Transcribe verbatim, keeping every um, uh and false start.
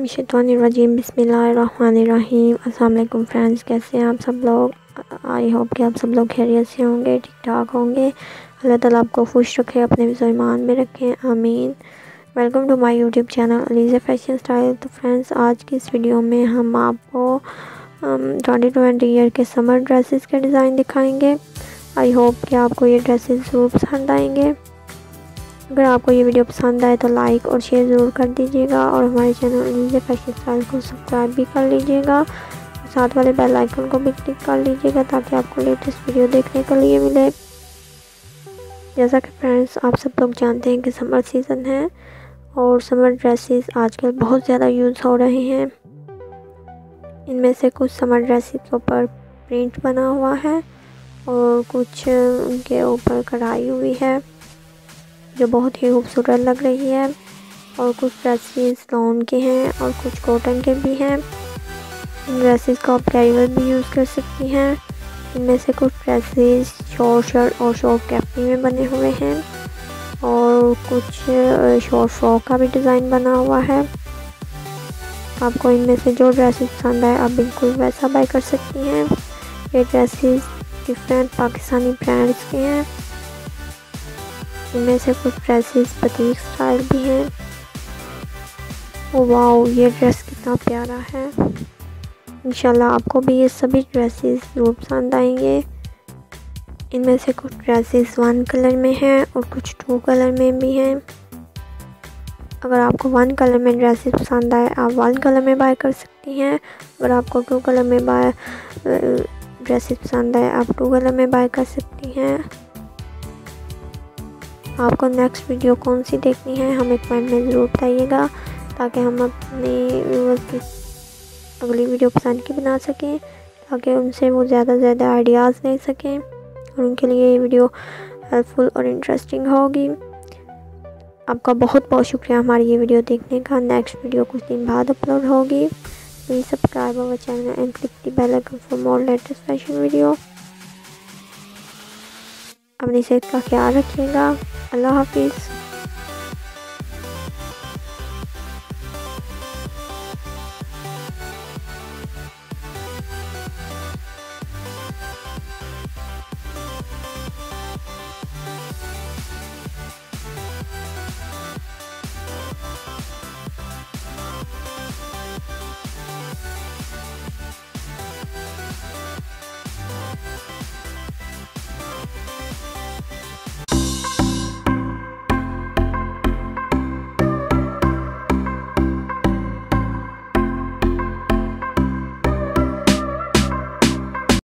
मिनशैतानिर्रजीम बिस्मिल्लाहिर्रहमानिर्रहीम। अस्सलाम वालेकुम फ्रेंड्स, कैसे हैं आप सब लोग। आई होप कि आप सब लोग खैरियत से होंगे, ठीक ठाक होंगे। अल्लाह ताला आपको खुश रखे, अपने ईमान में रखें, आमीन। Welcome to my YouTube channel Alizeh fashion style. तो फ्रेंड्स, आज की इस वीडियो में हम आपको ट्वेंटी ट्वेंटी ईयर के समर ड्रेसेस के डिज़ाइन दिखाएंगे। आई होप कि आपको ये ड्रेसेस ज़रूर पसंद आएंगे। अगर आपको ये वीडियो पसंद आए तो लाइक और शेयर ज़रूर कर दीजिएगा और हमारे चैनल अलीज़े फैशन स्टाइल को सब्सक्राइब भी कर लीजिएगा। साथ वाले बेल आइकन को भी क्लिक कर लीजिएगा ताकि आपको लेटेस्ट वीडियो देखने के लिए मिले। जैसा कि फ्रेंड्स, आप सब लोग जानते हैं कि समर सीज़न है और समर ड्रेसेस आजकल बहुत ज़्यादा यूज़ हो रहे हैं। इनमें से कुछ समर ड्रेसेस के ऊपर प्रिंट बना हुआ है और कुछ उनके ऊपर कढ़ाई हुई है जो बहुत ही खूबसूरत लग रही है। और कुछ ड्रेसेस लॉन के हैं और कुछ कॉटन के भी हैं। इन ड्रेसेस को आप कैजुअल भी यूज़ कर सकती हैं। इनमें से कुछ ड्रेसेस शॉर्ट शर्ट और शॉर्ट कैपरी में बने हुए हैं और कुछ शॉर्ट फ्रॉक का भी डिज़ाइन बना हुआ है। आपको इनमें से जो ड्रेसेस पसंद आए आप बिल्कुल वैसा बाय कर सकती हैं। ये ड्रेसेस डिफरेंट पाकिस्तानी ब्रांड्स के हैं। इनमें से कुछ ड्रेसेस बतीक स्टाइल भी हैं। ओ वाओ, ये ड्रेस कितना प्यारा है। इंशाल्लाह आपको भी ये सभी ड्रेसेस ज़रूर पसंद आएंगे। इनमें से कुछ ड्रेसेस वन कलर में हैं और कुछ टू कलर में भी हैं। अगर आपको वन कलर में ड्रेसेस पसंद आए आप वन कलर में बाय कर सकती हैं। अगर आपको टू कलर में बाय ड्रेसेस पसंद आए आप टू कलर में बाय कर सकती हैं। आपको नेक्स्ट वीडियो कौन सी देखनी है हमें कमेंट में ज़रूर बताइएगा ताकि हम अपने व्यूअर्स की अगली वीडियो पसंद की बना सकें, ताकि उनसे वो ज़्यादा से ज़्यादा आइडियाज़ ले सकें और उनके लिए ये वीडियो हेल्पफुल और इंटरेस्टिंग होगी। आपका बहुत बहुत शुक्रिया हमारी ये वीडियो देखने का। नेक्स्ट वीडियो कुछ दिन बाद अपलोड होगी। Please subscribe our channel and click the bell icon for more latest fashion video. अपनी सेहत का ख्याल रखिएगा। अल्लाह हाफिज़।